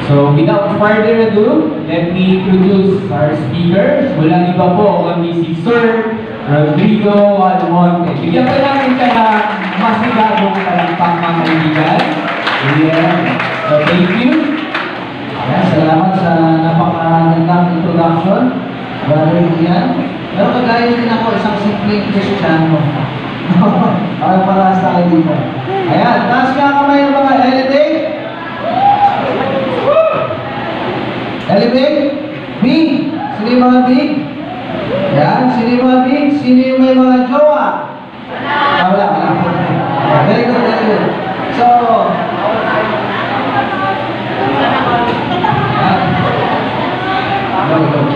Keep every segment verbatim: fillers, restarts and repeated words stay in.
So without further ado, let me introduce our speakers. Walang iba po kundi si Sir Rodrigo Almonte. Bigyan po namin ka ng masigabong talampang mga kaibigan. Ayan. So thank you. Ayan, salamat sa napakagandang introduction. Brother Ian. Pero kagaya din ako, isang simpleng Kristiyano. Ay, para sa akin dito. Ayan, taas nga kamay ng mga elevate. Elevate. Big. Sino yung mga big? Ayan, sino yung mga big? Sino yung may mga jowa? Ah, wala, wala. Very good, very good. So, ayan. Go, go.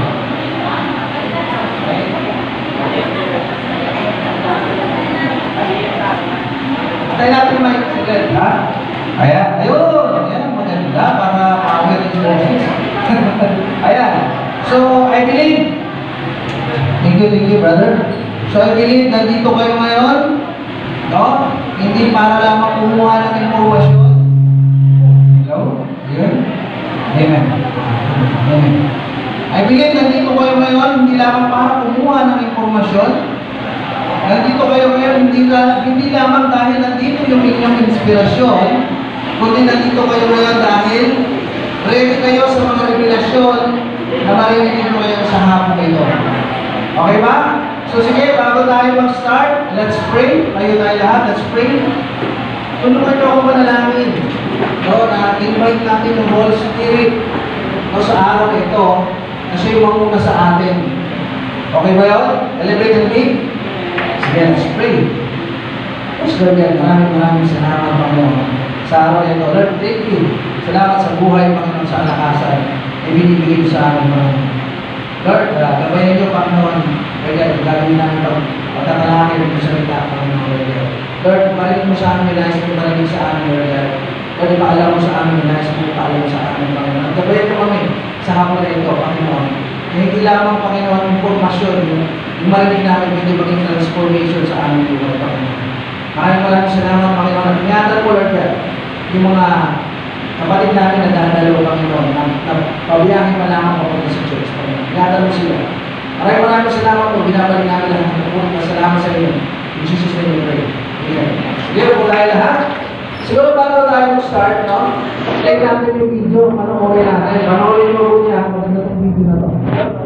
Tayo natin may secret, ha? Ayan, ayun, ayan, maganda para power in the ayan, so I believe, thank you, thank you brother. So I believe nandito kayo ngayon, no? Hindi para lamang kumuha ng impormasyon. Hello? Yun? Amen. Amen. I believe nandito kayo ngayon, hindi lamang para kumuha ng impormasyon. Nandito kayo ngayon, hindi, hindi lamang dahil nandito yung inyong inspirasyon, kundi nandito kayo ngayon dahil ready kayo sa mga revelasyon na marinig nyo ngayon sa hapon ito. Okay ba? So sige, bago tayo mag-start, let's pray. Tayo tayo lahat, let's pray. Tulungan nyo ako manalangin. No, na-invite natin yung Holy Spirit no, sa araw ito na siya yung mamuna sa atin. Okay ba yun? Elevate and big. Sige, let's pray. Yes, Lord, maraming maraming salamat, Panginoon. Sa araw ito, Lord, thank you. Salamat sa buhay, Panginoon, sa alakasan. Ibinibigay mo sa amin, Panginoon. Lord, uh, gabayan niyo, Panginoon. Kaya gagawin namin ito. Pagkakalangin mo sa rita, Panginoon. Lord, balik mo sa amin, nais mo balik sa amin, Lord. Lord, ipaalam mo sa amin, nais mo ipaalam sa amin, Panginoon. Gabayan mo kami sa hapon na ito, Panginoon. Hindi lamang, Panginoon, impormasyon, yung marinig namin, hindi maging transformation sa aming buhay, Panginoon. Maraming maraming salamat, Panginoon. Ingatan po, Lord God, yung mga kapatid namin na dadalo, Panginoon, na, na pabiyahin pa lamang papunta sa church, Panginoon. Ingatan mo sila. Maraming maraming salamat po, binabalik namin lahat ng pupunta. Masalamat sa inyo. In Jesus' name we pray. Amen. Sige po tayo lahat. Siguro bago tayo mag-start, no? Check natin yung video. Panoorin natin. Panoorin mo po niya. Maganda itong video na to.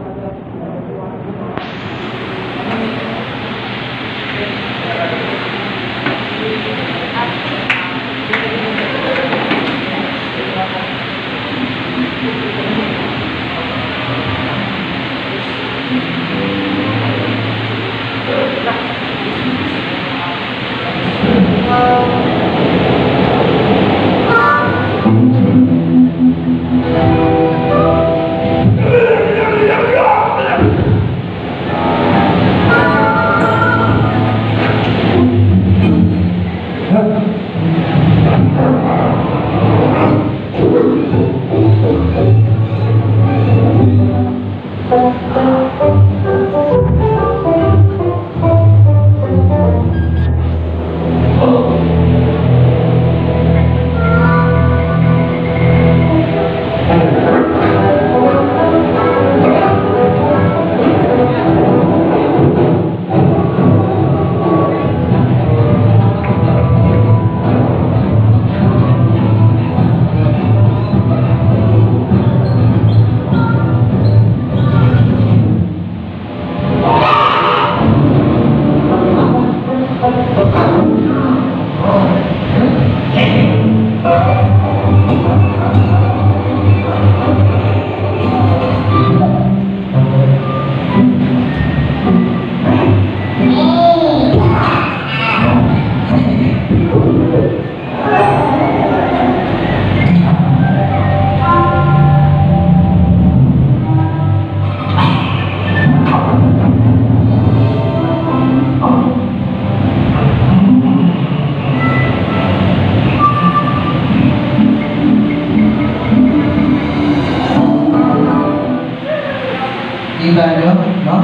Kita nyo, no?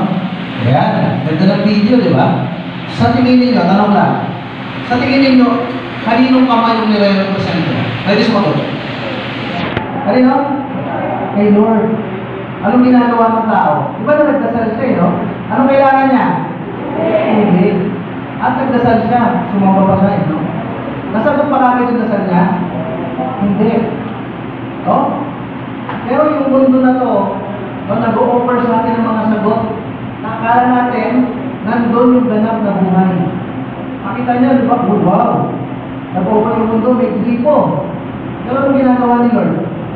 Ayan, ganda ng video, di ba? Sa tingin ninyo, tanong lang. Sa tingin ninyo, kaninong kamay yung nire-represent nyo? Pwede sumagot. Kanino? Kay Lord. Anong ginagawa ng tao? Di ba na nagdasal siya, eh, no? Anong kailangan niya? Hindi. At nagdasal siya. Sumamba pa siya, eh, no? Nasagot pa kami yung dasal niya? Hindi. No? Pero yung mundo na to, no, nag-o-offer sa atin ng mga sagot, nakakala natin, nandun yung ganap na buhay. Makita niyo, di ba? Oh, wow! Nag-o-offer yung mundo, may gripo. Pero anong ginagawa ni Lord?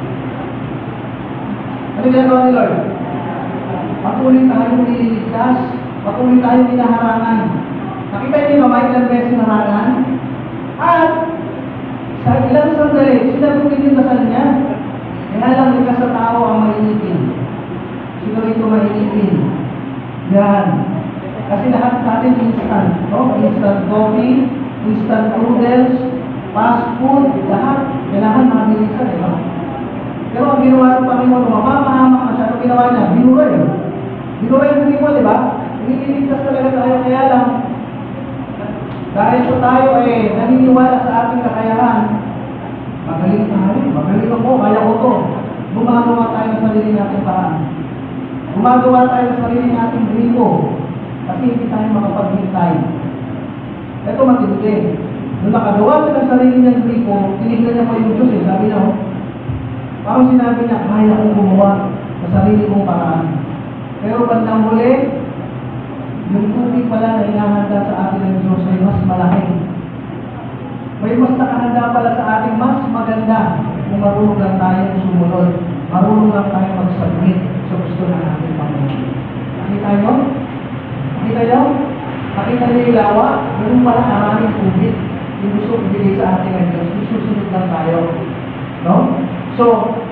Ano ginagawa ni Lord? Patuloy tayong nililigtas, patuloy tayong hinaharangan. Nakita niyo ba ilang beses hinaharangan? At sa ilang sandali, sinagot yung dasal niya. Kaya lang likas sa tao ang mainitin. Sino rito mainitin? Yan. Kasi lahat sa atin instant. No? Instant coffee, instant noodles, fast food, lahat. Kailangan mabilisan. Eh, no? Pero ang ginawa ng Panginoon, mapamahamak na siya. Ang ginawa niya, binuray. Binuray yung hindi mo, di ba? Iniligtas talaga tayo. Kaya lang, dahil sa tayo ay naniniwala sa ating kakayahan, magaling tayo, magaling ako, kaya ko to. Gumagawa tayo ng sarili natin paraan. Gumagawa tayo ng sarili natin gripo. Kasi hindi tayo makapaghintay. Ito matindi. Nung nakagawa siya ng sarili niyang gripo, tinignan niya pa yung Diyos eh. Sabi niya, oh, parang sinabi niya, kaya kong gumawa sa sarili kong paraan. Pero bandang huli, yung tubig pala na hinahanda sa atin ng Diyos ay mas malaki. May mas nakahanda pala sa ating mas maganda kung marunong lang tayo sumunod. Marunong lang tayo mag-submit sa gusto ng ating Panginoon. Nakita nyo? Nakita nyo? Nakita nyo yung lawa? Ganun pala maraming tubig. Yung gusto ibigay sa ating ng Diyos. Susunod lang tayo. No? So,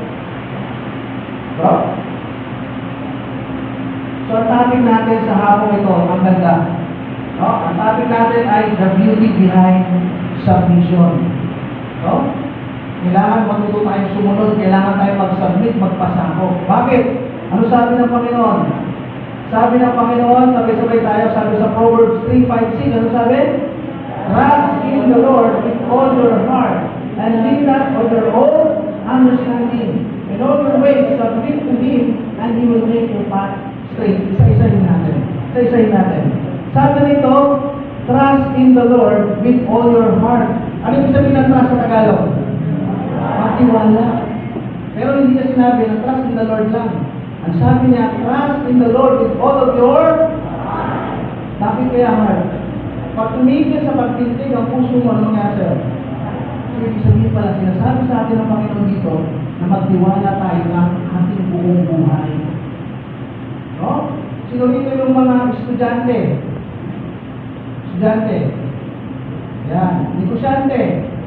bro? So, ang topic natin sa hapong ito, ang ganda. No? Ang topic natin ay the beauty behind submission. No? Kailangan matuto tayong sumunod, kailangan tayong mag-submit, magpasako. Bakit? Ano sabi ng Panginoon? Sabi ng Panginoon, sabay-sabay tayo, sabi sa Proverbs three five six, ano sabi? Trust in the Lord with all your heart, and lean not on your own understanding. In all your ways, submit to Him, and He will make your path straight. Isa-isahin natin. Isa-isahin natin. Sabi nito, trust in the Lord with all your heart. Ano yung sabihin ng trust sa Tagalog? Matiwala. Pero hindi niya sinabi na trust in the Lord lang. Ang sabi niya, trust in the Lord with all of your heart. Bakit kaya heart? Pag tumigil sa pagtintig ang puso mo, ano nga sir? So, ibig sabihin pala, sinasabi sa atin ng Panginoon dito na magtiwala tayo ng ating buong buhay. No? Sino dito yung mga estudyante? Estudyante. Yan. Negosyante.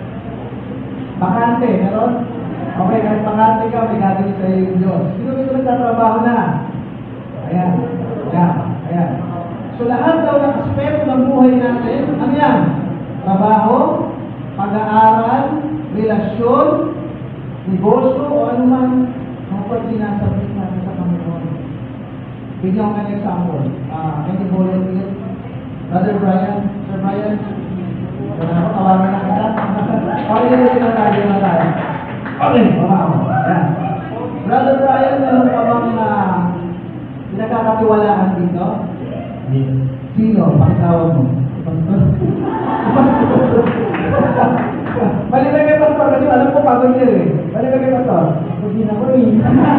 Bakante. Meron? Okay, kahit bakante ka, may gagawin sa iyo yung Diyos. Sino dito nagtatrabaho na? Ayan. Ayan. Ayan. So lahat daw ng aspeto ng buhay natin, ano yan? Trabaho, pag-aaral, relasyon, negosyo, o ano man, kapag sinasabit natin sa Panginoon. Bigyan ko ng example. Uh, can you volunteer? Brother Brian, Sir Brian, wala ako, tawagan na kita. Pakilala na tayo na tayo. Okay, baka ako. Yan. Brother Brian, meron pa bang uh, pinagkakatiwalaan dito? Yes. Sino? Pakitawag mo. Pastor? Pastor? Balik kay Pastor kasi alam ko pagod niya eh. Balik kay Pastor. Pagod na ko eh.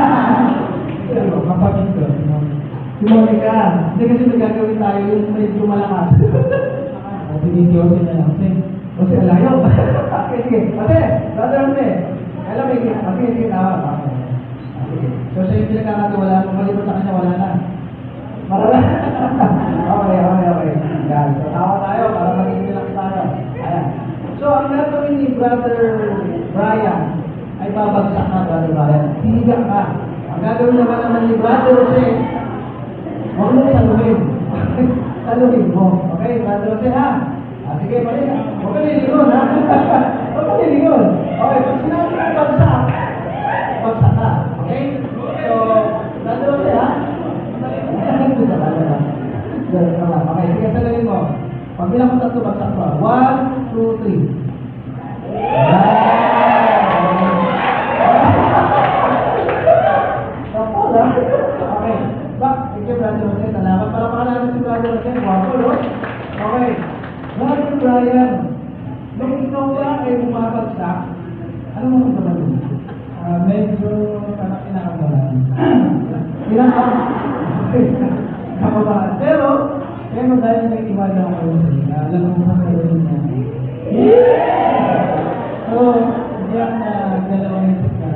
Pero, kapagod ko. Sumuli ka. Hindi kasi may gagawin tayo yung medyo malakas. Kasi nitiyosin na lang. Kasi alayaw. Okay, sige. Kasi, brother Jose. Alam mo, okay, sige. Ah, sige. So, siya yung pinagkakatiwalaan. Malipat sa kanya, wala na. Marala. Okay, okay, okay. Yan. So, tawa tayo para maging relax tayo. Ayan. So, ang gagawin ni Brother Brian ay babagsak ka, Brother Brian. Hihiga ka. Ang gagawin naman naman ni Brother Jose, huwag mo saluhin. Saluhin mo. Okay, Brother Jose, ha? Ah, sige, mali na. Huwag ka niligon, ha? Huwag ka niligon. Okay, pag sinabi ng bagsak, bagsak ka. Okay? So, Brother Jose, ha? Okay, sige, saluhin mo. Pag bilang ko tatlo, bagsak ko. One, two, three. Thank you, Brother Jose. Salamat. Palamakan natin si Brother Jose. Wapo, no? Okay. Brother Brian, nung ikaw ba ay bumabagsak, ano mo ito ba yun? Uh, medyo parang kinakabahan. Kinakabahan. Kinakabahan. Pero, pero dahil nag-iwala ako sa iyo, alam mo sa kayo niya. So, hindi ako na dalawang isip ka.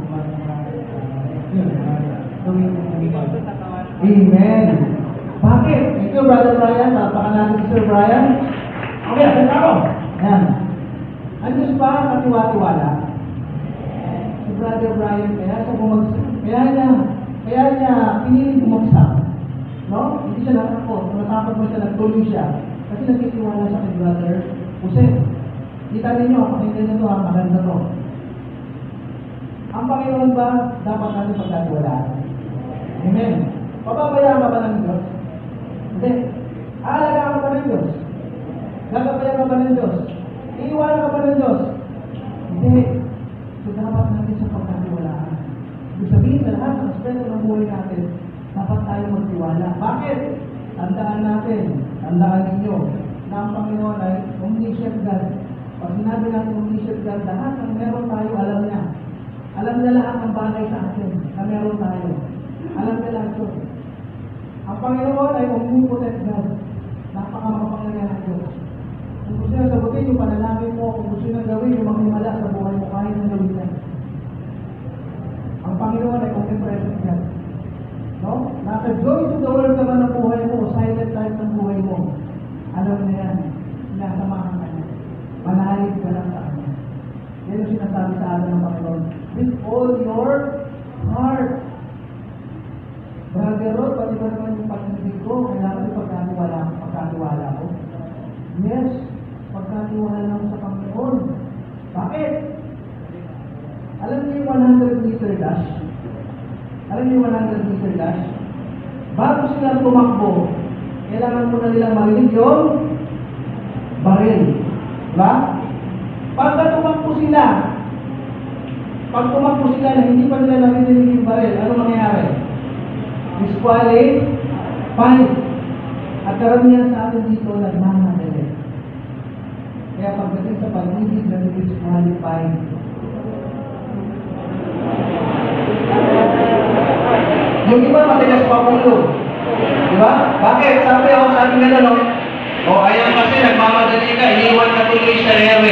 Yun, gawin mo ng iba. Amen. Bakit? Thank you, Brother Brian. Tapakan natin si Sir Brian. Okay, atin ako. Ayan. Ang Diyos ba katiwa-tiwala? Si Brother Brian, kaya siya bumagsak. Kaya niya, kaya niya piniling bumagsak. No? Hindi siya natakot. Natakot mo siya, nagtuloy siya. Kasi nagtitiwala siya kay Brother Jose. Kita ninyo, pakinggan niyo ito, ang maganda to. Ang Panginoon ba dapat natin pagkatiwalaan? Amen. Pababayaan ka ba ng Diyos? Hindi. Aalagaan ka ba ng Diyos? Gagabayan ka ba ng Diyos? Iiwanan ka ba ng Diyos? Hindi. So dapat natin siya pagkatiwalaan. Ibig sabihin sa lahat ng aspecto ng buhay natin, dapat tayo magtiwala. Bakit? Tandaan natin, tandaan ninyo, na ang Panginoon ay omniscient God. Pag sinabi natin omniscient God, lahat ng meron tayo, alam niya. Alam niya lahat ng bagay sa atin na meron tayo. Alam niya lahat yun. Ang Panginoon ay omnipotent God. Napakamakapangyarihan ng Diyos. Kung gusto niya sagutin yung panalangin mo, kung gusto niya gawin yung magmimala sa buhay mo, kahit na gawin niya. Ang Panginoon ay omnipresent God. No? Nasa joy to the world naman ng buhay mo, silent life ng buhay mo. Alam niya yan. Sinasamahan ka niya. Manalig ka lang sa kanya. Yan ang sinasabi sa atin ng Panginoon. With all your heart. Brother Rod, pati ba naman yung pag-ibig ko, kailangan yung pagkatiwala, pagkatiwala ko? Yes, pagkatiwala mo sa Panginoon. Bakit? Alam niyo yung one hundred meter dash? Alam niyo yung one hundred meter dash? Bago sila tumakbo, kailangan mo na nilang marinig yung baril. Diba? Pagka tumakbo sila, pag tumakbo sila na hindi pa nila narinig yung baril, ano mangyayari? Disqualified. At karamihan sa atin dito, nagmamadali. Kaya pagdating sa pag-ibig, nag-disqualified. Yung iba, matigas pa ulo. Diba? Bakit? Sabi ako, sabi nga no? O, ayan kasi, nagmamadali ka, iniwan ka tuloy sa ere.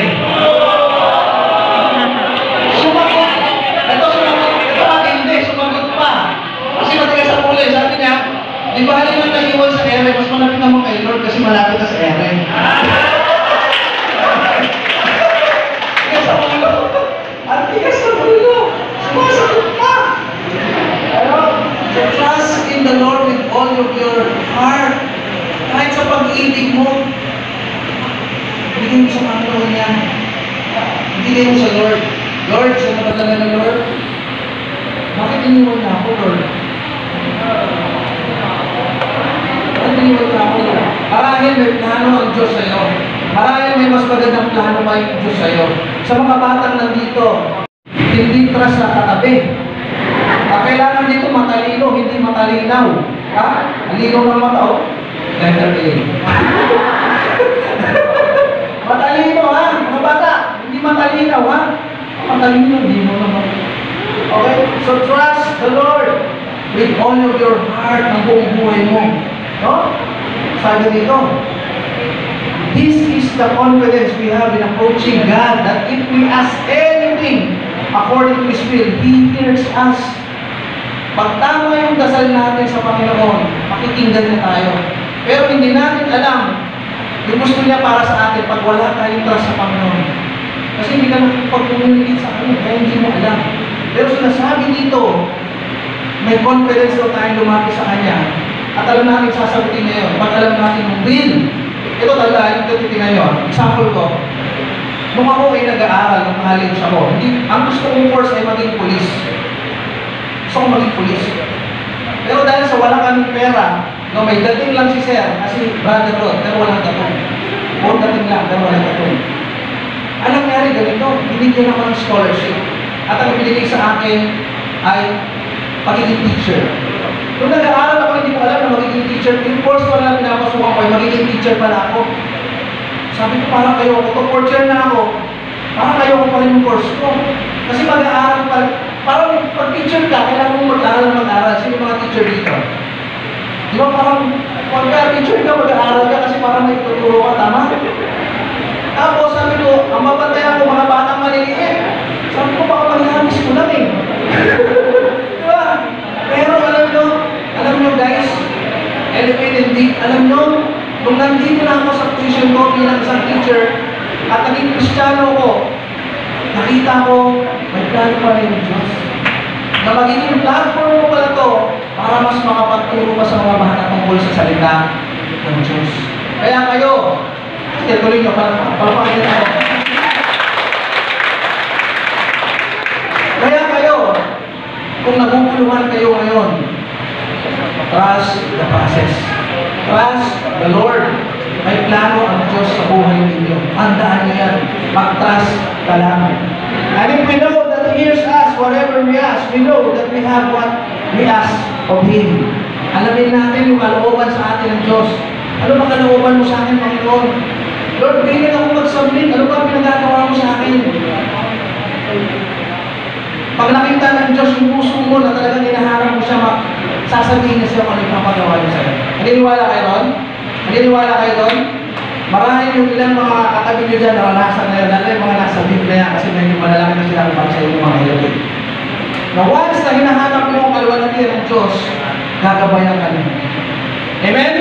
Sumagot! Ito, sumagot. Ito, akin hindi, sumagot pa. Kasi matigas sa ulo, sabi niya, di ba halin ang nag-iwan sa ere, mas malapit naman kay Lord kasi malapit na sa ere. Tigas sa ulo. Ang tigas sa ulo. Sumasagot pa. Ano? Trust in the Lord with all of your heart. Kahit sa pag-ibig mo, bigyan mo sa Panginoon yan. Bigyan mo sa Lord. Lord, siya na talaga na Lord? Bakit iniwan na ako, Lord? Bakit iniwan na ako, Lord? Marahil may plano ang Diyos sa'yo. Marahil may mas magandang plano pa yung Diyos sa'yo. Sa mga batang nandito, hindi trust sa katabi. Ah, kailangan dito matalino, hindi matalinaw. Ha? Alino ng mata, oh. Letter A. Matalino, ha? Mga bata, hindi matalinaw, ha? Matalino, hindi mo naman. Okay? So trust the Lord with all of your heart ng buong buhay mo. No? Sabi dito, this is the confidence we have in approaching God, that if we ask anything according to His will, He hears us. Pag tama yung dasal natin sa Panginoon, makikinggan niya tayo. Pero hindi natin alam yung gusto niya para sa atin pag wala tayong trust sa Panginoon. Kasi hindi ka nakipag-communicate sa Kanya, kaya hindi mo alam. Pero sinasabi dito, may confidence daw tayong lumapit sa Kanya. At alam natin sasagutin niya yun. Pag alam natin yung will. Ito tandaan, ito titingnan nyo. Example ko, nung ako ay nag-aaral, nung college ako, hindi, ang gusto kong course ay maging police. Gusto kong maging police. Pero dahil sa wala kaming pera, no, may dating lang si Sir, kasi brother Rod, pero walang datong. Puro dating lang, pero walang datong. Anong nangyari ganito? Binigyan ako ng scholarship. At ang binigay sa akin ay pagiging teacher. Nung nag-aaral ako, hindi ko alam na magiging teacher. Yung course pa na pinapasukan ko, ay magiging teacher pala ako. Sabi ko, parang kayo ako. Ito, fourth year na ako. Parang kayo ako pa rin yung course ko. Kasi mag-aaral pa, parang pag teacher ka, kailangan mong mag-aaral na mag-aaral. Sino yung mga teacher dito? Di ba parang, pagka teacher ka, mag-aaral ka kasi parang may tuturo ka, tama? Tapos sabi ko, ang mabantayan ko mga batang maliliit. Sabi ko, baka maghahabis ko lang eh. Di ba? Pero alam nyo, alam nyo guys, elevated deep, alam nyo, nung nandito na ako sa position ko bilang isang teacher, at naging Kristiyano ko, nakita ko, may plano pa rin yung Diyos. Na magiging platform mo pala to para mas makapagturo ka sa mga mahal na tungkol sa salita ng Diyos. Kaya kayo, sige, tuloy nyo, para pakita ako. Kaya kayo, kung naguguluhan kayo ngayon, trust the process. Trust the Lord. May plano ang Diyos sa buhay ninyo. Handaan niyo yan. Mag-trust ka lamang. And if we know that He hears us, whatever we ask, we know that we have what we ask of Him. Alamin natin yung kalooban sa atin ng Diyos. Ano ba kalooban mo sa akin, Panginoon? Lord, bigyan ako mag-submit. Ano ba pinagagawa mo sa akin? Pag nakita ng Diyos yung puso mo na talagang hinaharap mo siya, sasabihin niya siya kung ano yung papagawa niya sa'yo. Naniniwala kayo doon? Naniniwala kayo doon? Marami yung ilang mga katabi nyo dyan, naranasan na yun, lalo yung mga nasa Biblia kasi may yung malalaki na sila kung sa inyo mga ilagay. Na once na hinahanap mo ang kalwalatian ng Diyos, gagabayan ka niya. Amen?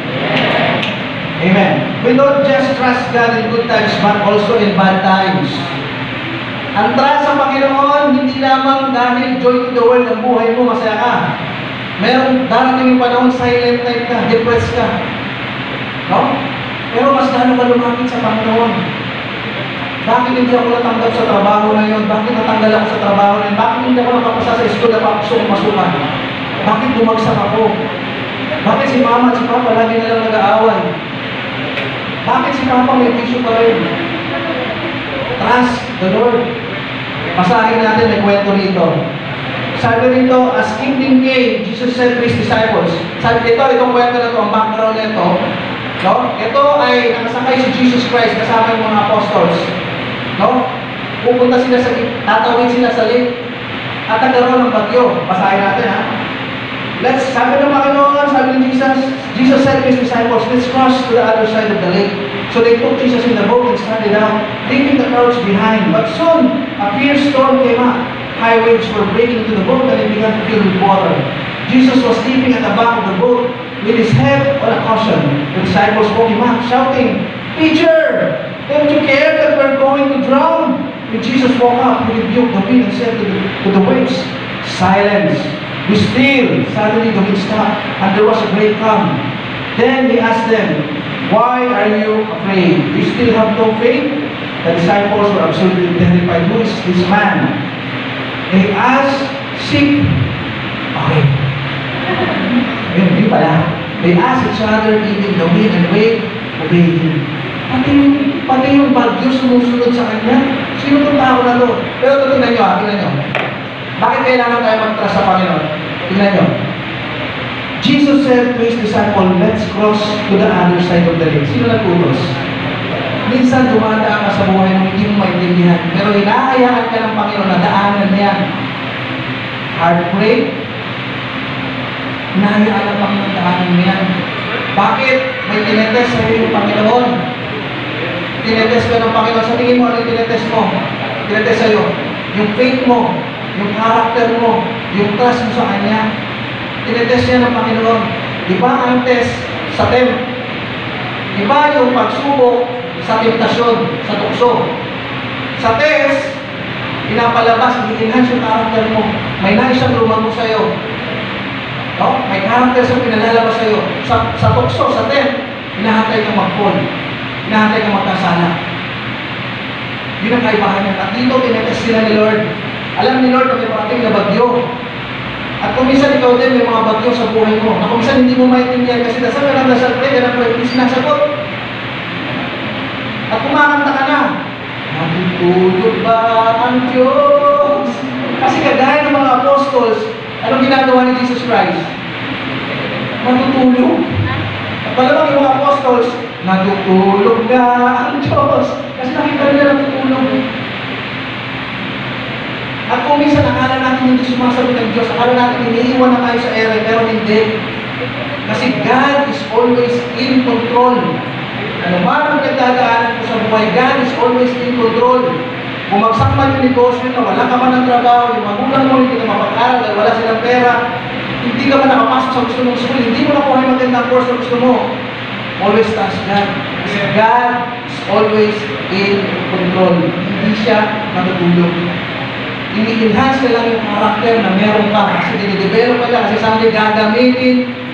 Amen. We don't just trust God in good times, but also in bad times. Ang trust sa Panginoon, hindi lamang dahil joy to the world ang buhay mo, masaya ka. Meron darating yung panahon, silent type ka, depressed ka. No? Pero mas lalo ka lumapit sa Panginoon. Bakit hindi ako natanggap sa trabaho na yun? Bakit natanggal ako sa trabaho na yun? Bakit hindi ako nakapasa sa school na gusto kong masukan? Bakit bumagsak ako? Bakit si mama at si papa lagi na lang nag-aaway? Bakit si papa may issue pa rin? Trust the Lord. Pasahin natin, may kwento rito. Sabi rito, as evening came, Jesus said to His disciples, sabi ito, itong kwento na ito, ang background na ito, no? Ito ay nakasakay si Jesus Christ kasama yung mga apostles. No? Pupunta sila sa, tatawid sila sa lake, at nagkaroon ng bagyo. Pasahin natin, ha? Let's, sabi ng Panginoon, sabi ni Jesus, Jesus said to His disciples, let's cross to the other side of the lake. So they took Jesus in the boat and started out, leaving the crowds behind. But soon, a fierce storm came up. High waves were breaking into the boat and it began to fill with water. Jesus was sleeping at the back of the boat with his head on a cushion. The disciples woke him up, shouting, Teacher, don't you care that we're going to drown? When Jesus woke up, he rebuked the wind and said to the, to the waves, Silence, be still. Suddenly the wind stopped and there was a great calm. Then he asked them, Why are you afraid? Do you still have no faith? The disciples were absolutely terrified. Who is this man? They asked, Seek. Okay. Hindi pala. They asked each other, even the wind and wave, obeyed him. Pati yung, pati yung bagyo sumusunod sa kanya. Sino itong tao na to? Pero ito, tingnan nyo ha, tingnan nyo. Bakit kailangan tayo mag-trust sa Panginoon? Tingnan nyo. Jesus said to His disciple, let's cross to the other side of the lake. Sino nagtutos? Minsan dumadaan ka sa buhay mo, hindi mo maintindihan. Pero hinahayaan ka ng Panginoon na daanan niya. Heartbreak, hinahayaan ng Panginoon daanan niya. Bakit? May tinetest sa iyo yung Panginoon. Tinetest ka ng Panginoon. Sa tingin mo, ano yung tinetest mo? Tinetest sa iyo. Yung faith mo, yung character mo, yung trust mo sa Kanya. Tinetest niya ng Panginoon. Iba ang test sa temp. Iba yung pagsubok sa temptasyon, sa tukso. Sa test, pinapalabas, i-enhance yung character mo. May nais siyang lumago sa'yo. No? May character siyang pinalalabas sa'yo. Sa, sa tukso, sa temp, hinahantay kang mag-fall. Hinahantay kang magkasala. Yun ang kaibahan niya. At dito, tinetest sila ni Lord. Alam ni Lord na may parating na bagyo. At kung minsan ikaw din may mga bagyo sa buhay mo, na kung minsan hindi mo maintindihan kasi dasal ka ng dasal, pray ka ng pray, hindi sinasagot. At kumakanta ka na, natutulog ba ang Diyos? Kasi kagaya ng mga apostles, anong ginagawa ni Jesus Christ? Matutulog. At malamang yung mga apostles, natutulog na ang Diyos. Kasi nakita nila natutulog. At kung minsan akala natin hindi sumasagot ang Diyos, akala natin iniiwan na tayo sa ere, pero hindi. Kasi God is always in control. Ano man ang nagdadaanan ko sa buhay, God is always in control. Bumagsak man yung negosyo na wala ka man ng trabaho, yung magulang mo hindi ka mapag-aral dahil wala silang pera, hindi ka man nakapasok sa gusto mong school, hindi mo nakuha yung magandang course na gusto mo. Always trust God. Kasi God is always in control. Hindi siya matutulog. Ini-enhance ka lang yung karakter na meron ka. Kasi dinidevelop ka lang. Kasi someday gagamitin.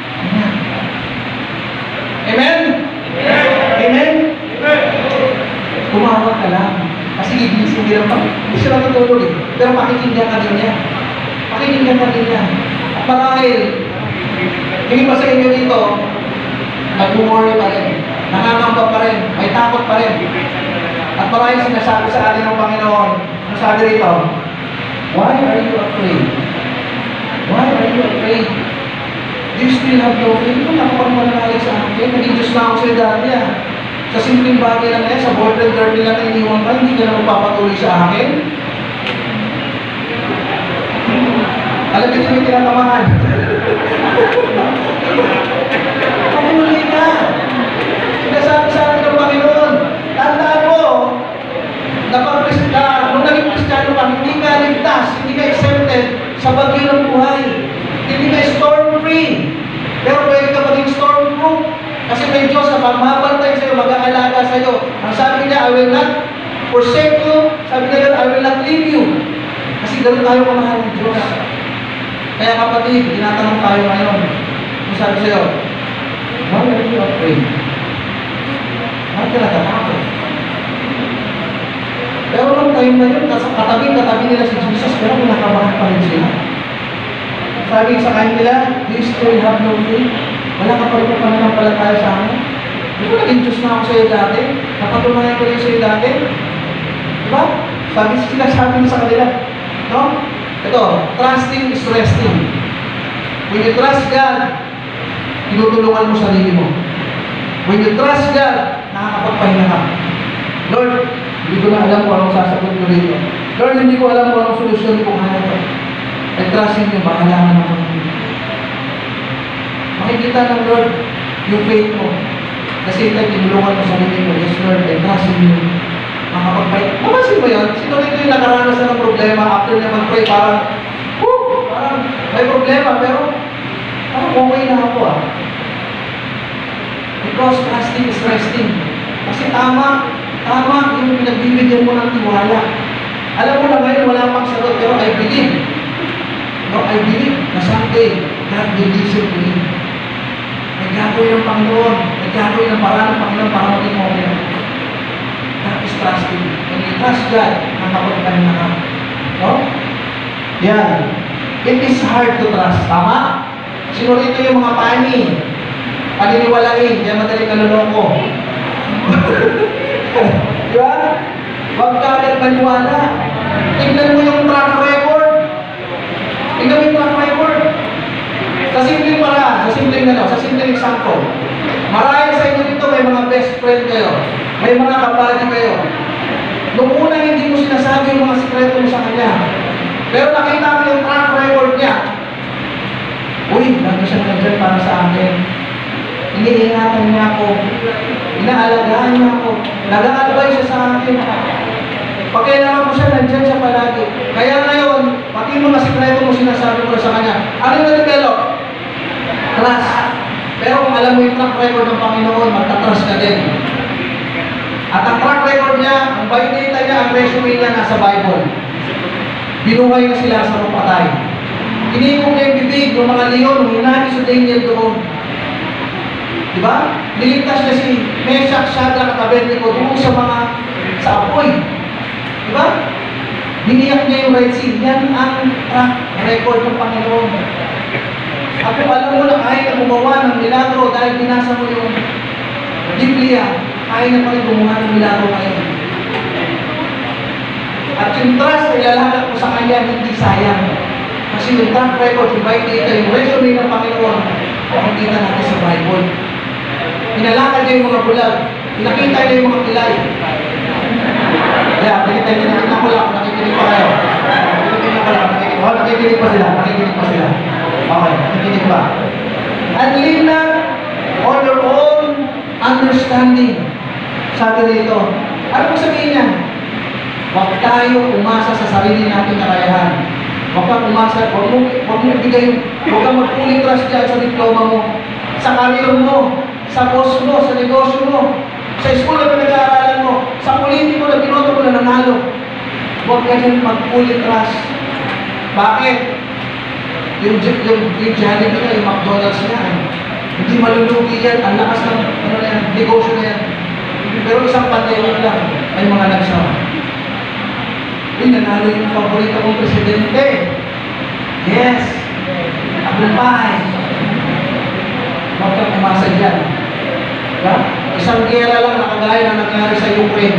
Amen? Amen? Amen? Tumawag ka lang. Kasi gigising din lang. Hindi siya matutulog eh. Pero pakikinggan ka din niya. Pakikinggan ka din niya. At marahil, yung iba sa inyo dito, nag-worry pa rin. Nakangamba pa rin. May takot pa rin. At marahil sinasabi sa atin ng Panginoon, ano sabi rito? Why are you afraid? Why are you afraid? Do you still have no faith? Kung nakapagmananalig sa akin, naging Diyos na ako sa'yo dati ah. Sa simpleng bagay lang yan, sa boyfriend girlfriend lang na iniwan ka, hindi ka na magpapatuloy sa akin. Alam niyo yung tinatamahan. Patuloy ka. Sinasabi sa akin ng Panginoon, tandaan mo, napag-Kristiyano, nung naging Kristiyano ka, hindi ka ligtas, hindi ka exempted sa bagyo ng buhay. Hindi ka storm-free. Pero pwede ka maging storm-proof. Kasi may Diyos na pamabantay sa'yo, mag-aalaga sa'yo. Ang sabi niya, I will not forsake you. Sabi niya, I will not leave you. Kasi ganoon tayo kamahal ng Diyos. Kaya kapatid, tinatanong tayo ngayon. Kung sabi sa'yo, why are you afraid? Bakit ka natatakot? Pero nung time na yun, katabi-katabi nila si Jesus, pero kinakabahan pa rin sila. Sabi sa kanila, do you still have no faith? Wala ka pa rin pa naman pala tayo sa akin. Di ba naging Diyos na ako sa'yo dati? Napatunayan ko rin sa'yo dati? Diba? Sabi sila, sabi niya sa kanila. No? Ito, trusting is resting. When you trust God, tinutulungan mo sarili mo. When you trust God, nakakapagpahinga ka. Lord, hindi ko na alam kung anong sasagot ko rito. Lord, hindi ko alam kung anong solusyon kung ano ito. I trust in you, bahala ka naman. Makikita ng Lord yung faith mo. Kasi ito, tinulungan mo sa sarili mo. Yes, Lord, I trust in you. Makapagpahinga. Mabasin mo yun? Sino rito yung nakaranas na ng problema after niya mag-pray? Parang, whoo! Parang may problema, pero parang okay na ako ah. Because trusting is resting. Kasi tama, tama yung pinagbibigyan mo ng tiwala. Alam mo na ngayon, wala pang sagot, pero I believe. No, I believe na someday, God will listen to me. Nagagawin ng Panginoon, nagagawin ng paraan ng Panginoon para maging okay. That is trusting. When you trust God, nakapagpahinga ka. No? Yan. It is hard to trust. Tama? Sino rito yung mga pani? Paniniwalain, kaya madaling naloloko. Di ba? Huwag ka agad maniwala. Tignan mo yung track record. Tignan mo yung track record. Sa simpleng paraan, sa simpleng ano, sa simpleng example. Marahil sa inyo dito may mga best friend kayo. May mga kabady kayo. Noong una hindi mo sinasabi yung mga sikreto mo sa kanya. Pero nakita mo yung track record niya. Uy, lagi siya nandiyan para sa akin. Iniingatan niya ako. Inaalagaan niya ako. Nag-a-advise siya sa akin. Pag kailangan mo siya, nandiyan siya palagi. Kaya ngayon, pati mo na sikreto mo sinasabi mo sa kanya. Ano yung na-develop? Trust. Pero kung alam mo yung track record ng Panginoon, magta-trust ka din. At ang track record niya, ang biodata niya, ang resume niya nasa Bible. Binuhay na sila sa patay. Inikong niya yung bibig ng mga leon, nung hinani sa Daniel doon. Diba? Niligtas niya si Meshach, Shadrach at Abednego doon sa mga sa apoy. Diba? Biniyak niya yung Red Sea. Yan ang track record ng Panginoon. At kung alam mo na kaya na gumawa ng milagro dahil binasa mo yung Biblia, kaya na pang gumawa ng milagro ngayon. At yung trust na ilalagak mo sa Kanya, hindi sayang. Kasi yung track record, yung right data, yung resume ng Panginoon, makikita natin sa Bible. Pinalakad niya yung mga bulag. Pinakita niya yung mga pilay. Kaya, pinakita niya, nakita ko lang, nakikinig pa kayo. Nakikinig pa lang, nakikinig, oh, nakikinig pa sila, nakikinig pa sila. Okay, nakikinig pa. And lean not on your own understanding. Sabi rito, ano po sabihin niya? Huwag tayo umasa sa sarili nating kakayahan. Huwag kang umasa, huwag mo, huwag mo ibigay, huwag kang mag-fully trust dyan sa diploma mo, sa career mo, sa boss mo, sa negosyo mo, sa school na pinag-aaralan mo, sa politiko na binoto mo na nanalo. Huwag ka dyan mag-fully trust. Bakit? Yung, yung, yung, yung Jollibee na, yung McDonald's na, hindi malulugi yan, ang lakas ng ano na yan, negosyo na yan. Pero isang pandemic lang, may mga nagsama. Uy, nanalo yung paborito kong presidente. Yes. Tagumpay. Huwag kang umasa dyan. Diba? Isang gera lang nakagaya na nangyari sa Ukraine.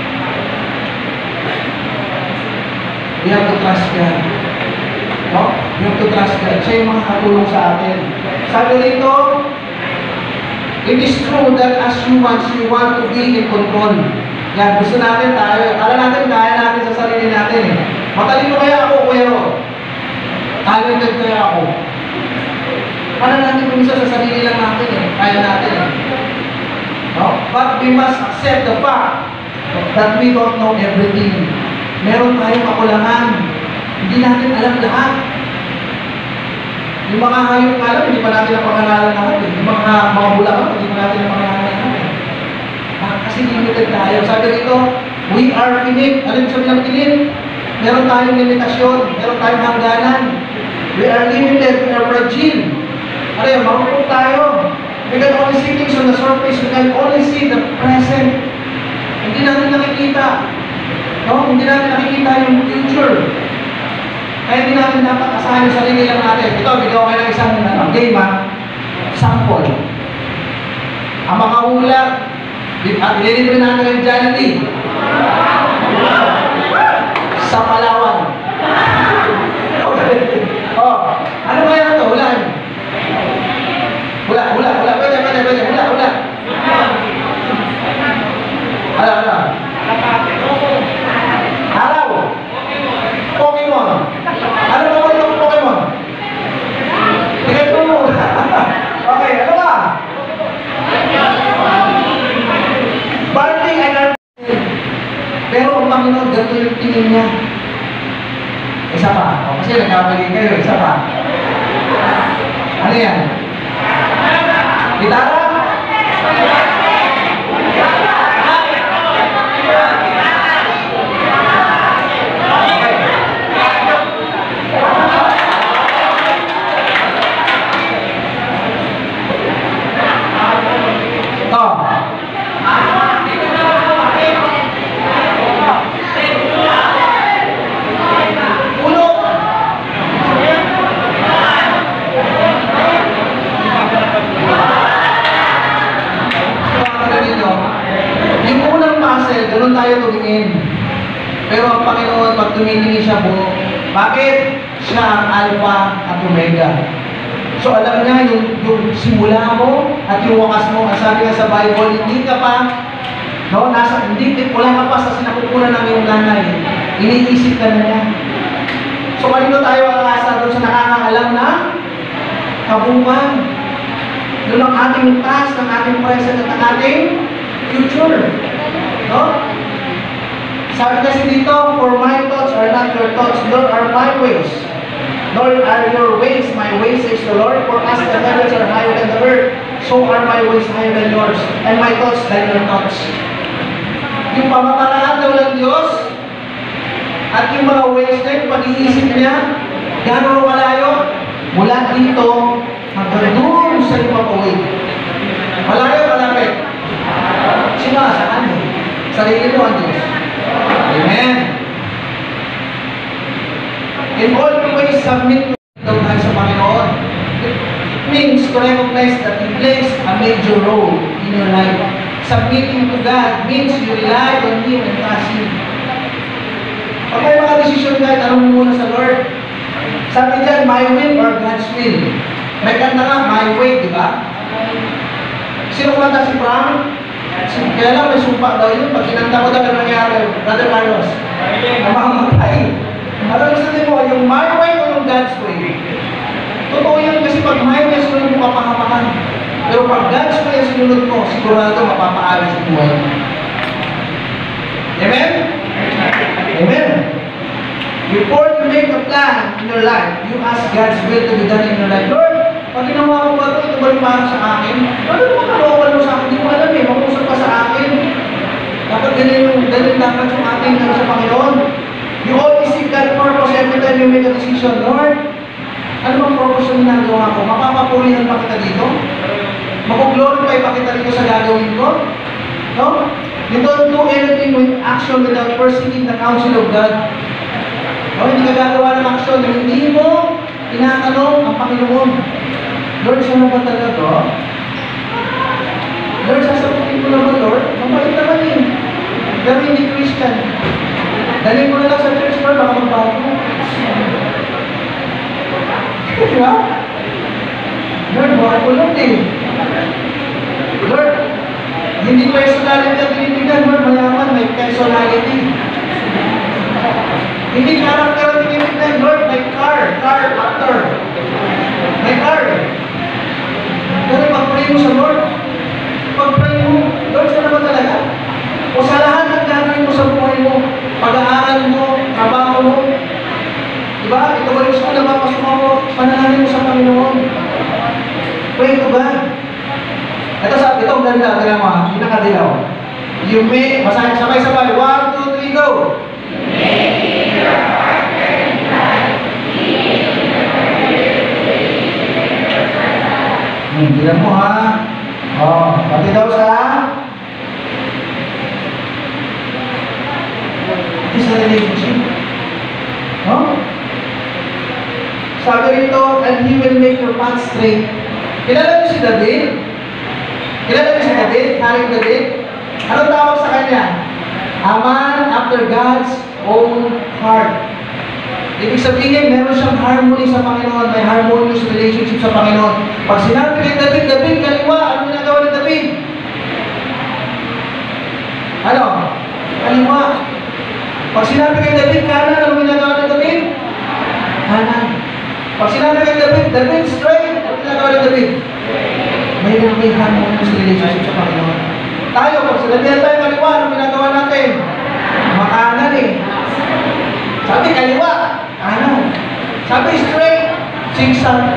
We have to trust God. No? We have to trust God. Siya yung makakatulong sa atin. Sabi rito, it is true that as humans, we want to be in control. Yan, gusto natin tayo. Kala natin, kaya natin sa sarili natin eh. Matalino kaya ako, Kuya Ro? Talented kaya ako? Kala natin kung isa sa sarili lang natin eh. Kaya natin eh. No? But we must accept the fact that we don't know everything. Meron tayong kakulangan. Hindi natin alam lahat. Yung mga hayop nga alam, hindi pa natin ang pangalanan natin. Yung mga, mga bulakan, hindi pa natin ang pangalanan natin. Ah, kasi limited tayo. Sabi rito, we are finite. Alam mo sabi ng finite? Meron tayong limitasyon. Meron tayong hangganan. We are limited. We are fragile. Ano yun? Makupok tayo. We can only see things on the surface. We can only see the present. Hindi natin nakikita. No? Hindi natin nakikita yung future. Kaya hindi natin dapat asahan yung sarili lang natin. Ito, bigyan ko kayo ng isang ano, game ha. Sample. Ang mga hula, at ililibre natin yung Jollibee. Sa Palawan. Okay. Oh, ano kaya ito? Hulaan. Hula, hula, hula. Pwede, pwede, pwede. Hula, hula. Hala, hala. Araw. Pokemon. Ano ba ba yung Pokemon? Tingnan mo. Okay, ano ba? Barney and our... Pero ang Panginoon, ganito yung tingin niya. Isa pa. O, kasi nagkamali kayo. Isa pa. Ano yan? Gitara? Ganun tayo tumingin. Pero ang Panginoon, pag tumitingin siya po, bakit? Siya ang Alpha at Omega. So alam niya yung, yung simula mo at yung wakas mo. Ang sabi nga sa Bible, hindi ka pa, no, nasa, hindi, wala ka pa sa sinapupunan ng iyong nanay. Iniisip ka na niya. So kanino tayo aasa doon sa nakakaalam na kabuuan? Doon ang ating past, ang ating present at ang ating future. No? Sabi kasi dito, for my thoughts are not your thoughts, nor are my ways. Nor are your ways my ways, says the Lord. For as the heavens are higher than the earth, so are my ways higher than yours, and my thoughts than your thoughts. Yung pamamaraan daw ng Diyos, at yung mga ways na yung pag-iisip niya, gano'n malayo, mula dito, hanggang doon sa ipapawid. Malayo, malapit. Sino saan mo? Sarili mo ang Diyos. Amen. In all the ways, submit to tayo sa Panginoon. It means to recognize that He plays a major role in your life. Submitting to God means you rely on Him and trust Him. Pag may mga desisyon kahit anong muna sa Lord, sabi dyan, my will or God's will. May kanta nga, My Way, di ba? Sino kumanta si Frank? Kaya lang may sumpa daw yun. Pag kinanta ko daw na nangyari, Brother Carlos, namamatay. Ano gusto din mo, yung My Way o yung God's Way? Totoo yan kasi pag My Way, sunod mo kapahamakan. Pero pag God's Way, sunod mo, sigurado mapapaayos yung buhay mo. Amen? Amen? Before you make a plan in your life, you ask God's will to be done in your life. Lord, pag ginawa ko ba ito, ito ba yung para sa akin? Ano naman kalooban mo sa akin? Hindi mo alam eh, mag-usap ka sa akin. Dapat ganun yung, ganun dapat yung ating ano sa Panginoon. You always seek that purpose every time you make a decision. Lord, ano bang purpose yung ginagawa ko? Mapapapurihan pa kita dito? Mag-glorify pa kita dito sa gagawin ko? No? You don't do anything with action without first seeking the counsel of God. O, hindi ka gagawa ng action, hindi mo tinatanong ang Panginoon. Lord, siya na ba talaga? Lord, sasabutin ko naman, Lord. Mabait naman yun. Pero hindi Christian. Dalhin mo na lang sa church, Lord, baka magbago. Di ba? Lord, baka kulong eh. Lord, hindi personality ang tinitignan, Lord, mayaman, may personality. Hindi character ang tinitignan, Lord, may car, car actor. May car. Pero pag-pray mo sa Lord, pag-pray mo, Lord, saan naman talaga? O sa lahat ng gagawin mo sa buhay mo, pag-aaral mo, trabaho mo, diba? Ito ba yung school na mapasok mo, panalangin mo sa Panginoon. Pray to God. Ito sa, ito ang ganda, tingnan mo ha, pinakadilaw. You may, masahin sabay-sabay, one, two, three, go! Hmm, tingnan mo ha. Oh, pati daw sa ito sa relationship. No? Sabi rito, and He will make your path straight. Kilala niyo si David? Kilala niyo si David? Haring David? Anong tawag sa kanya? A man after God's own heart. Ibig sabihin, meron siyang harmony sa Panginoon, may harmonious relationship sa Panginoon. Pag sinabi kay David, David, kaliwa, ano ginagawa ni David? Ano? Kaliwa. Pag sinabi kay David, kanan, ano ginagawa ni David? Kanan. Pag sinabi kay David, David, straight, ano ginagawa ni David? May may harmonious relationship sa Panginoon. Tayo, pag sinabihan tayo kaliwa, ano ginagawa natin? Makanan eh. Sabi kaliwa, kanan. Sabi straight, zigzag.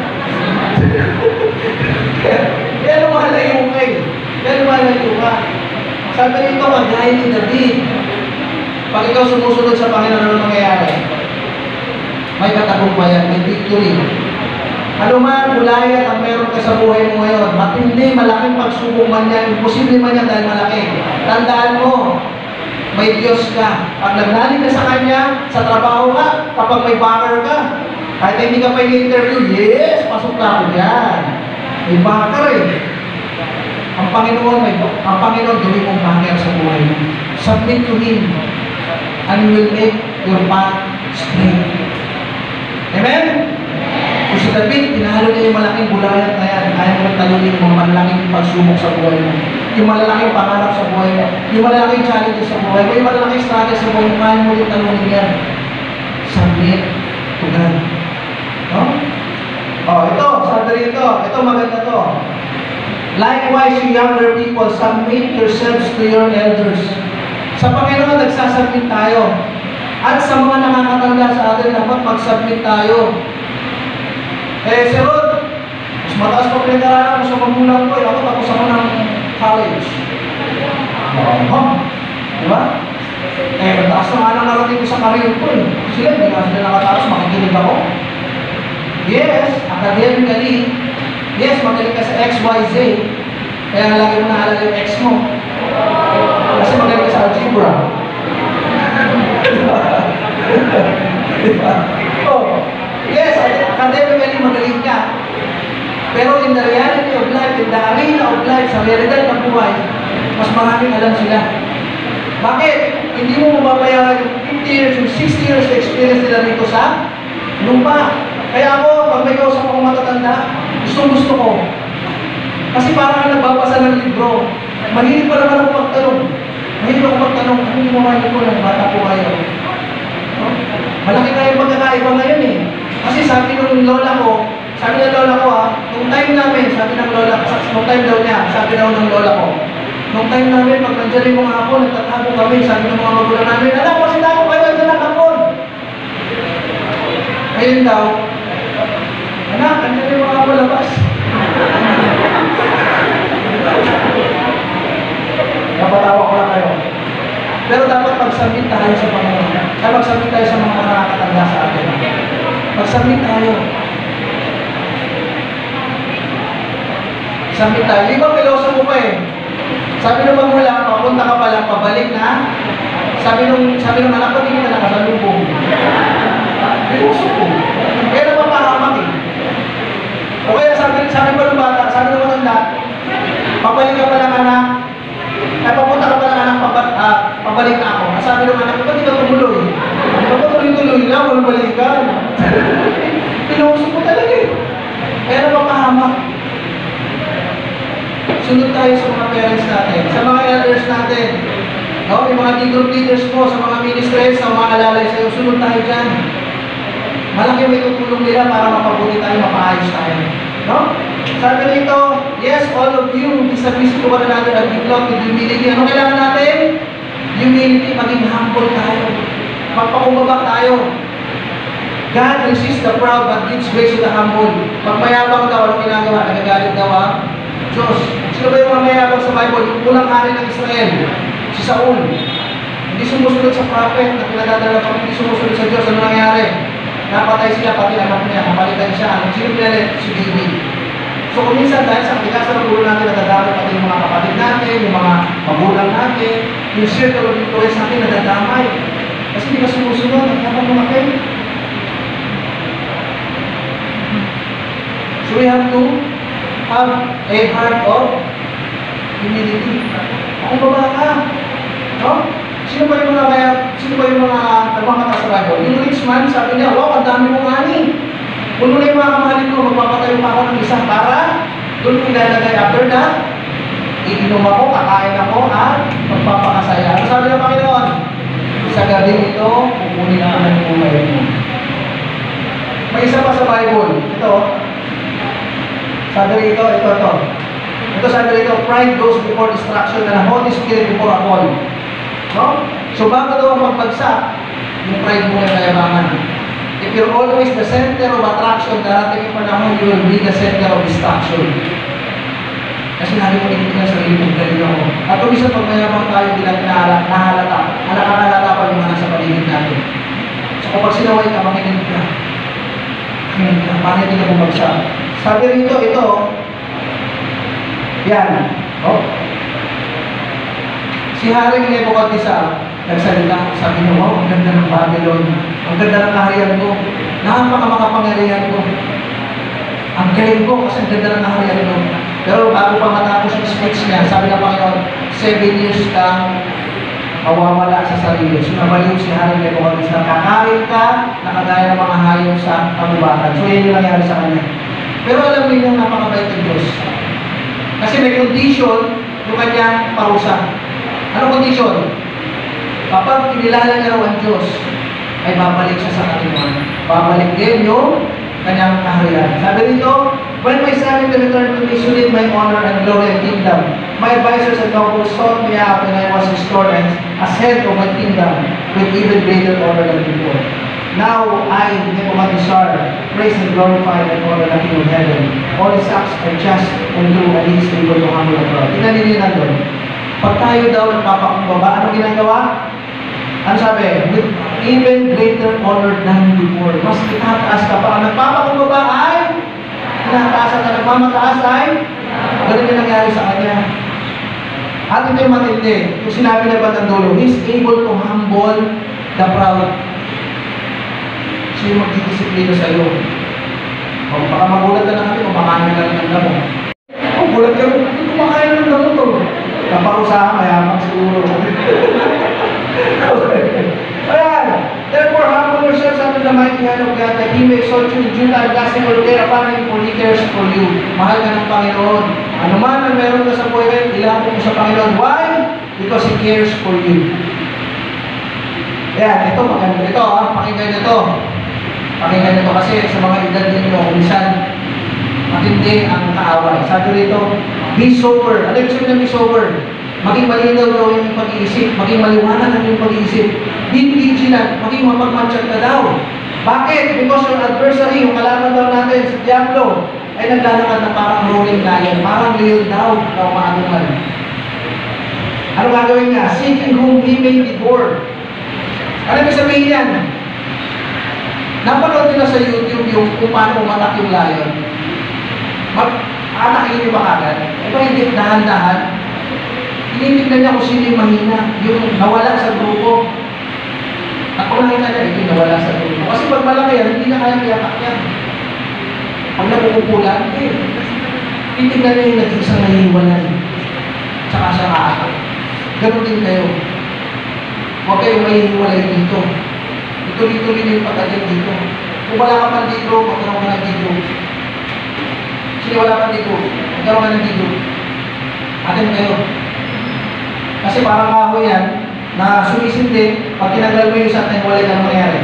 Kaya lumalayo kayo. Kaya lumalayo ka. Sabi nito, magaya ni David. Pag ikaw sumusunod sa Panginoon, ano mangyayari? May katagumpayan, may victory. Ano man, ulayat ang meron ka sa buhay mo ngayon, matindi, malaking pagsubok man yan, imposible man yan dahil malaki. Tandaan mo, may Diyos ka. Pag nagnalig ka sa Kanya, sa trabaho ka, kapag may backer ka, kahit hindi ka pa i-interview, yes, pasok na ako yan. May backer eh. Ang Panginoon, may, ang Panginoon, gawin mong backer sa buhay mo. Submit to Him, and He will make your path straight. Amen? Kung si David, pinahalo niya yung malaking bulayat na yan, kaya mo talunin mo malaking pagsubok sa buhay mo. Yung malalaking pangarap sa buhay mo, yung malalaking challenges sa buhay mo, yung malalaking struggle sa buhay mo, kaya mo yung talunin yan. Submit to God. No? Oh, ito, sabi rito, ito maganda to. Likewise, you younger people, submit yourselves to your elders. Sa Panginoon, nagsasubmit tayo. At sa mga nakakatanda sa atin, dapat mag-submit tayo. Eh, si Rod, mas mataas pa pinag-aralan ko sa magulang ko. Eh, ako tapos ako ng college. Oo. Diba? Eh, mataas na nga lang narating ko sa career ko eh. Sila, hindi nga sila nakataas, makikinig ako. Yes, academically. Yes, magaling ka sa X Y Z. Kaya lagi mo naalala yung X mo. Kasi magaling ka sa algebra. Diba? Oh, yes, academically magaling ka. Pero in the reality of life, in the arena of life, sa realidad ng buhay, mas maraming alam sila. Bakit? Hindi mo mababayaran yung fifty years, yung sixty years experience nila rito sa lupa. Kaya ako, pag may kausap akong matatanda, gusto Mahilig pa naman ako magtanong. Mahilig ako magtanong, ano yung mga ko ng bata po kayo? No? Malaki na yung pagkakaiba ngayon eh. Kasi sabi ng lola ko, sabi ng lola ko ah, nung time namin, sabi ng lola, nung time daw niya, sabi daw ng lola ko, nung time namin, pag nandiyan yung mga hapon, nagtatago kami, sabi ng mga magulang namin, alam ko, sila ko kayo, nandiyan ang hapon. Ayun daw, anak, nandiyan yung mga hapon labas. Napatawa ko lang kayo. Pero dapat magsabit tayo sa Panginoon. Kaya magsabit tayo sa mga nakakatanda sa atin. Magsabit tayo. Sabit tayo. Di ba piloso pa eh? Sabi ng magulang, papunta ka pa lang, pabalik na. Sabi nung, sabi nung anak ko, hindi ka nakasalubong. Piloso ko. Kaya napapahamak eh. O kaya sabi, sabi pa ng bata, sabi ng matanda, pabalik ka pa lang anak. Kaya papunta ka pa lang anak, pabalik, ah, pabalik na ako. Sabi ng anak, ba't di ka tumuloy? Ba't tuloy-tuloy lang, walang balikan. Piloso ko talaga eh. Kaya napapahamak. Sunod tayo sa mga parents natin, sa mga elders natin. No? Yung mga group leaders mo, sa mga ministries, sa mga alalay sa'yo, sunod tayo dyan. Malaki may tutulong nila para mapabuti tayo, mapaayos tayo. No? Sabi rito, yes, all of you, isa-bisip ko ba na natin at itlog with humility. Ano kailangan natin? Humility, maging humble tayo. Magpakumbaba tayo. God resists the proud but gives grace to the humble. Pag mayabang daw, anong ginagawa? Nagagalit daw ang Diyos. Sino ba yung mga mayabang sa Bible? Yung unang hari ng Israel, si Saul. Hindi sumusunod sa prophet na pinadadala pa, hindi sumusunod sa Diyos. Ano nangyari? Napatay sila, pati anak niya, napalitan siya. Ang sino pinalit? Si David. So kung minsan dahil sa katigasan ng gulo natin, nadadamay pati yung mga kapatid natin, yung mga magulang natin, yung circle of influence natin, nadadamay. Kasi hindi ka sumusunod, nagkakang lumaki. So we have to have a heart of humility. Kung baba ka, no? Sino ba yung mga kaya, sino ba yung mga nagpapata sa Bible? Yung rich man, sabi niya, wow, ang dami mong ani. Kung muna yung mga kamahalin ko, magpapatayo pa ako ng isang para, doon ko ilalagay after that, iinom ako, kakain ako, at magpapakasaya. Ano sabi ng Panginoon? Sa gabi ito, kukunin ko ng umay mo. May isa pa sa Bible. Ito, sabi rito, ito, ito. Ito sabi rito, pride goes before destruction and the Holy Spirit before a fall. No? So bago daw ang magbagsak, yung pride mo ay kayabangan. If you're always the center of attraction, darating yung panahon, you will be the center of destruction. Kasi nabi ko hindi ka sa sarili kong galing ako. At kung isa pag mayabang tayo, hindi natin nahalata. Halaka-halata pa yung mga nasa paligid natin. So kapag sinaway ka, makinig ka. Makinig ka, paano hindi ka bumagsak? Sabi rito, ito, yan. Oh. Si Haring Nebuchadnezzar, nagsalita, sabi niya, wow, ang ganda ng Babylon. Ang ganda ng kaharian ko. Napaka-makapangyarihan ko. Ang galing ko kasi ang ganda ng kaharian ko. Pero bago pa matapos yung speech niya, sabi ng Panginoon, seven years kang mawawala sa sarili. So nabaliw si Haring Nebuchadnezzar. Kakain ka, nakagaya ng mga hayop sa kamubatan. So yan yung nangyari sa kanya. Pero alam niyo yung napakabait ng Diyos. Kasi may condition yung kanyang parusa. Ano condition? Kapag kinilala niya raw ang Diyos, ay babalik siya sa katimuan. Babalik din yung kanyang kaharian. Sabi dito, when my son will return to me, should it my honor and glory and kingdom. My advisors and nobles sought me out when I was restored as head of my kingdom with even greater honor than before. Now I, Nebuchadnezzar, praise and glorify and honor the King of heaven. All his acts are just and true, and he is able to humble the proud. Tinanininan doon. Pag tayo daw nagpapakumbaba, ano ginagawa? Ano sabi? With even greater honor than before. Mas itataas ka pa. Ang nagpapakumbaba ay tinataas at nagmamataas ay ganun yung nangyari sa kanya. At ito yung matindi. Yung sinabi na ba ng dulo, he's able to humble the proud. Siya yung magdidisiplina sa iyo. Kung baka magulat ka na kami, kumakain ka ng damo. Kung gulat ka, kumakain ng damo to. Kaparusahan, mayaman siguro. Ayan. Therefore, humble yourselves under the mighty hand of God, that He may exalt you in due time, blessing He will care upon you, for He cares for you. Mahal ka ng Panginoon. Ano man ang meron ka sa buhay, ilapon mo sa Panginoon. Why? Because He cares for you. Yan, ito maganda. Ito, ha, pakinggan nyo ito. Pakinggan nyo ito kasi sa mga edad ninyo, minsan, matindi ang kaaway. Sabi rito, be sober. Ano yung sabi na be sober? Maging malinaw daw yung pag-iisip, maging maliwanag ang yung pag-iisip. Be vigilant, maging mapagmansyag ka daw. Bakit? Because your adversary, yung kalaban daw natin, si Diablo, ay naglalakad na parang roaring lion, parang leon daw na umaanuman. Ano gagawin niya? Seeking whom he may devour. Ano ibig sabihin yan? Napanood nyo na sa YouTube yung kung paano umatak yung lion. Mag-atakin nyo ba agad? Ito hindi dahan-dahan. Tinitignan niya kung sino yung mahina, yung nawala sa grupo. Ako nakita niya, ito yung nawala sa grupo. Kasi pag malaki yan, hindi na kaya iyatak yan. Pag nakukulan, eh, titignan niya yung nag-isang nahihiwalan. Tsaka siya kaatak. Ganun din kayo. Huwag kayong mahihiwalay dito. Ituloy-tuloy na yung pagdating dito. Kung wala ka man dito, magkaroon ka ng dito. Sige, wala ka dito. Magkaroon ka ng dito. Atin kayo. Kasi parang kahoy yan, na sumisindi, pag tinanggal mo yung isa, wala ka na mangyari.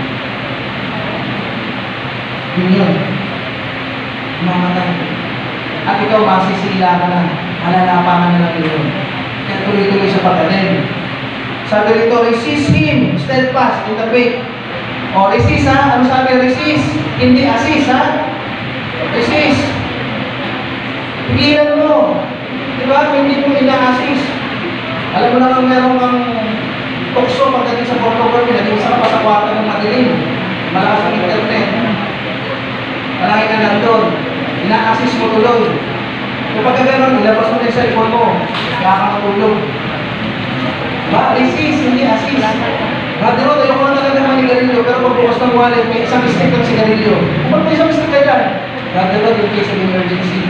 Yun yun. Mamatay. At ikaw, masisila ka na. Malalapangan na lang yun. Kaya tuloy-tuloy sa pagdating. Sabi rito, resist him, steadfast in the faith. O, resist ha? Ano sabi? Resist. Hindi assist ha? Resist. Pigilan mo. Diba? Hindi mo ina-assist. Alam mo naman meron kang tukso pagdating sa photography, naging sa kapasakwatan ng madilim. Malakas ang internet. Malaki ka nandun. Ina-assist mo tuloy. Kapag ka gano'n, ilabas mo na yung cellphone mo. Kaya ka matulog. Ba, resist, hindi assist. Radiro, tayo ko na talaga ng manigarilyo, pero pag bukas ng wallet, may isang stick ng sigarilyo. Kung ba't may isang stick ka dyan? Radiro, in case of emergency.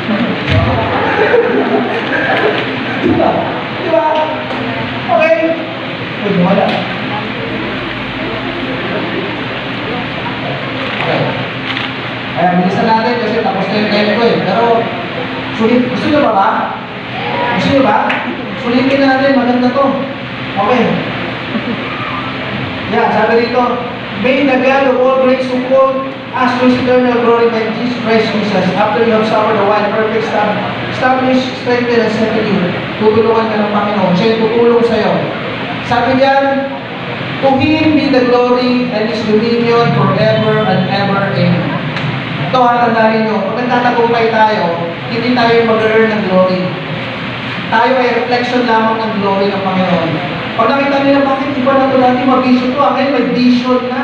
Diba? Diba? Okay. Pwede wala. Okay. Kaya bilisan natin kasi tapos na yung time ko eh. Pero, sulit, gusto nyo ba ba? Gusto nyo ba? Sulitin natin, maganda to. Okay. Yeah, sabi dito, may the God of all grace who called us to His eternal glory by Jesus Christ Jesus, after you have suffered a while, perfect stand, establish, strengthen, and settle you. Tutulungan ka ng Panginoon. Siya yung tutulong sa'yo. Sabi diyan, to Him be the glory and His dominion forever and ever. Amen. Ito, hatandaan nyo, pag nagtatagumpay tayo, hindi tayo mag-earn ng glory. Tayo ay reflection lamang ng glory ng Panginoon. Pag nakita nila, bakit iba na ito dati mag-vision to? Ngayon may vision na.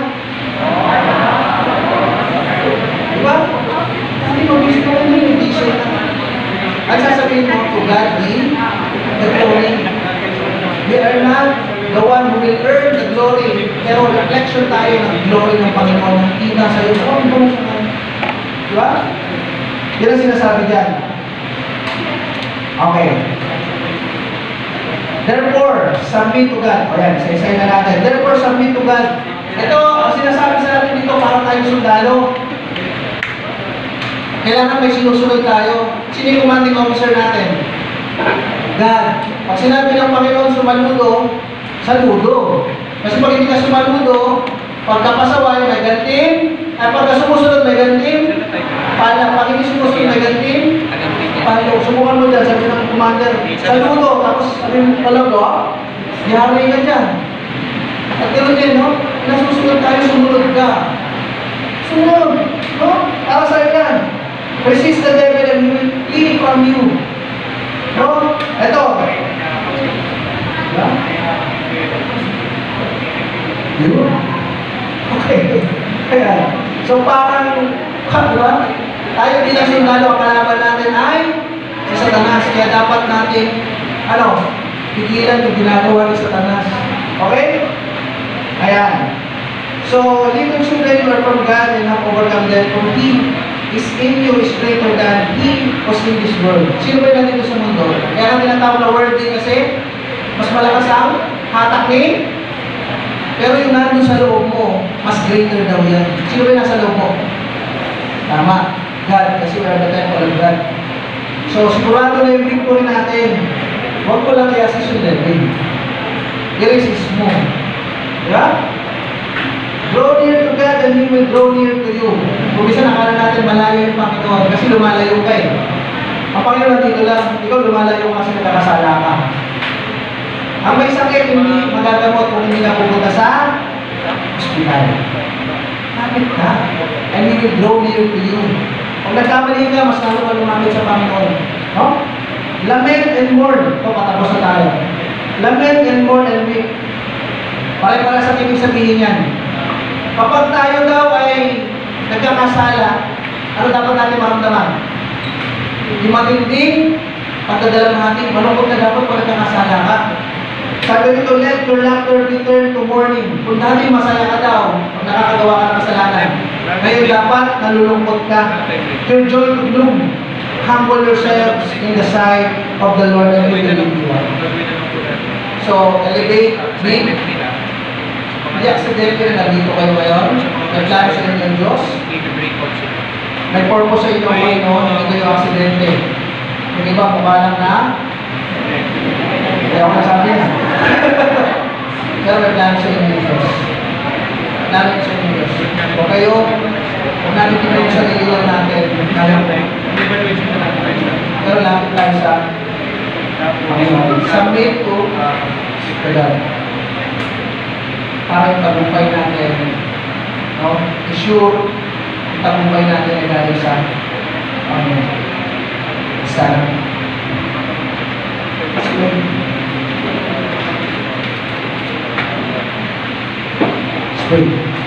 Diba? Hindi mag-vision to, ngayon may vision na. At sasabihin mo, to God be the glory. We are not the one who will earn the glory. Pero reflection tayo ng glory ng Panginoon. Hindi na sa'yo. Oh, ang buong sa kanya. Diba? Yan ang sinasabi dyan. Okay. Therefore, submit to God. O yan, isa-isay na natin. Therefore, submit to God. Ito, ang sinasabi sa natin dito, para tayong sundalo. Kailangan may sinusunod tayo. Sino yung commanding officer natin? God. Pag sinabi ng Panginoon sumaludo, saludo. Kasi pag hindi ka sumaludo, pagkapasaway, may gantim. At pagka sumusunod, may gantim. Pala, pag hindi sumusunod, may gantim. Pala, subukan mo dyan, sabi ng commander, saludo. Tapos, sabi ng talaga, yari ka dyan. At gano'n din, no? Nasusunod tayo, sumunod ka. Sunod, no? Para sa'yo yan. Resist the devil and he will flee from you. No? Ito. Diba? Yun. Okay. Kaya, so parang, diba? Tayo din ang sundalo, ang kalaban natin ay si Satanas. Kaya dapat natin, ano, pigilan yung ginagawa ni Satanas. Okay? Ayan. So, little children, you are from God and have overcome them. For He is in you is greater than He was in this world. Sino ba nandito sa mundo? Kaya kami natawag na word din kasi mas malakas ang hatak ni, pero yung nandun sa loob mo, mas greater daw yan. Sino ba nasa loob mo? Tama. God, kasi we are the temple of God. So, sigurado na yung victory natin. Huwag ko lang i-assist yung level. I-resist mo. Diba? Draw near to God and He will draw near to you. Kung bisa nakala natin malayo yung Panginoon kasi lumalayo ka eh. Ang Panginoon dito lang, ikaw lumalayo kasi nagkakasala ka. Ang may sakit, hindi magagamot kung hindi ka pupunta sa hospital. Kapit ka, and He will draw near to you. Kung nagkamali ka, mas lalo ka lumapit sa Panginoon. No? Lament and mourn. Ito, patapos na tayo. Lament and mourn and weep. Pare-para sa ibig sabihin yan. Kapag tayo daw ay nagkakasala, ano dapat natin maramdaman? Yung matinding pagdadala natin, malungkot na dapat kung nagkakasala ka. Sabi nito, let your laughter be turned to mourning. Kung dati masaya ka daw, kung nakakagawa ka ng kasalanan, ngayon dapat nalulungkot ka. Your joy to gloom. Humble yourselves in the sight of the Lord and He will lift you up. So, elevate, make, hindi aksidente na nandito kayo ngayon. May plano sa inyo ng Diyos. May purpose sa inyo Panginoon, hindi kayo aksidente. Yung iba, mukha lang na. Kaya ako nasabi na. Pero may plano sa inyo ng Diyos. Plano sa inyo ng Diyos. Kung kayo, kung natin tingnan yung sarili lang natin, pero lapit tayo sa Panginoon. Submit to God. Para yung tagumpay natin, no? I-sure yung tagumpay natin ay galing sa Panginoon. Sana. Pray.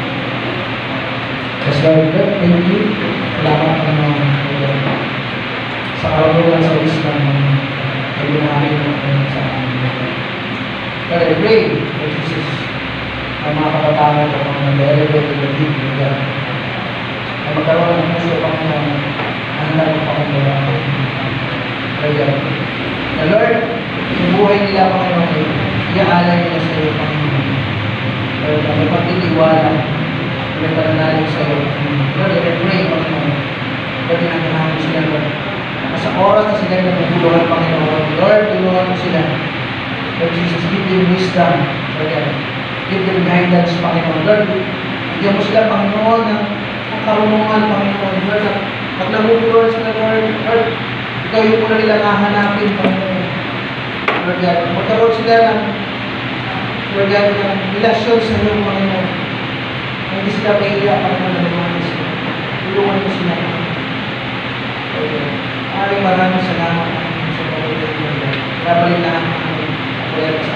Yes, Lord, thank you. Salamat Panginoon sa karulan sa Islam ng pag-unahin sa amin. But I pray, Lord Jesus, ang mga kabataan at mga nag-elevate to the deep of God. Ay magkaroon ng puso Panginoon ang handa ng Panginoon. Kaya, na Lord, yung buhay nila Panginoon, iaalay nila sa iyo Panginoon. Lord, ang pagtitiwala, may pananalig sa iyo. Lord, I pray Panginoon, Lord, pinagkanahan sila Lord. Sa oras na sila nagpupulungan Panginoon, Lord, tulungan mo sila. Lord Jesus, give them wisdom. Lord, give them guidance, Panginoon. Lord, bigyan mo sila, Panginoon, ng karunungan, Panginoon. Lord, pag nabubulan sila, Lord, Lord, ikaw yung muna nila hahanapin, Panginoon. Lord God, magkaroon sila ng, Lord God, ng relasyon sa iyo, Panginoon. Hindi sila mahiya, Panginoon, na lumahan sila. Tulungan mo sila, Lord God. Maraming maraming salamat, Panginoon, sa pagkakas mo. Kaya balik na ang Panginoon.